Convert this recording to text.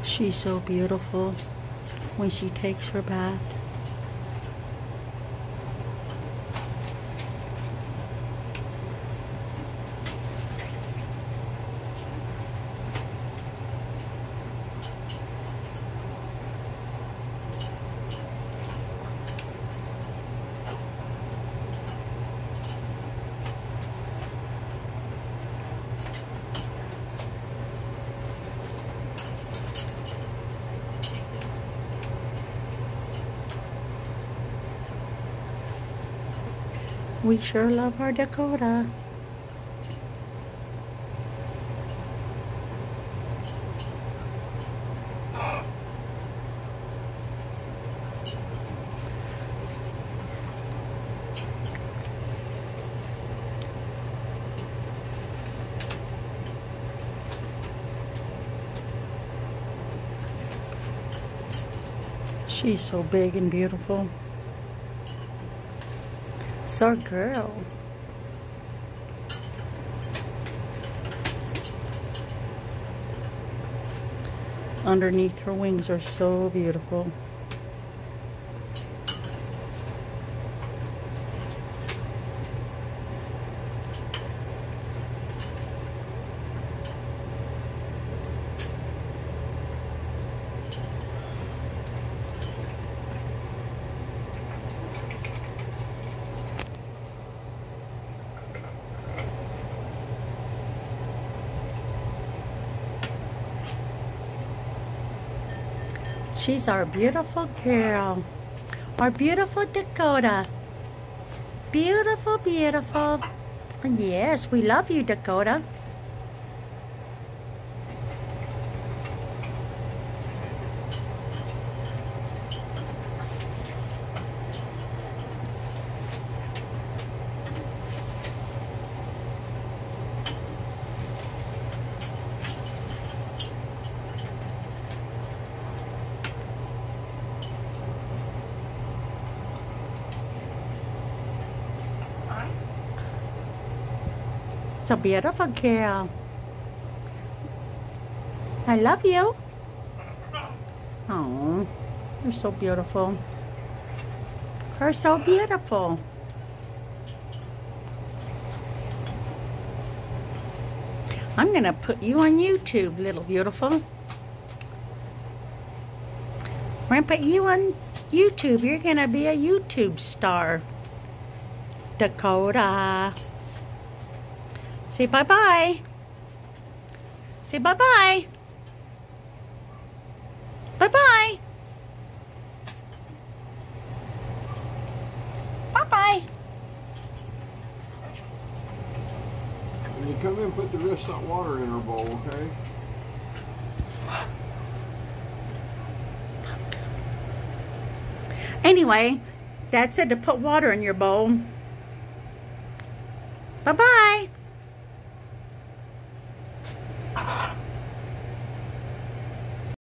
She's so beautiful when she takes her bath. We sure love our Dakota. She's so big and beautiful. So girl. Underneath her wings are so beautiful. She's our beautiful girl. Our beautiful Dakota. Beautiful, beautiful. Yes, we love you, Dakota. It's a beautiful girl. I love you. Oh, you're so beautiful. You're so beautiful. I'm gonna put you on YouTube, little beautiful. We're gonna put you on YouTube. You're gonna be a YouTube star. Dakota. Say bye-bye. Say bye-bye. Bye-bye. Bye-bye. When you come in, put the rest of that water in her bowl, okay? Anyway, Dad said to put water in your bowl.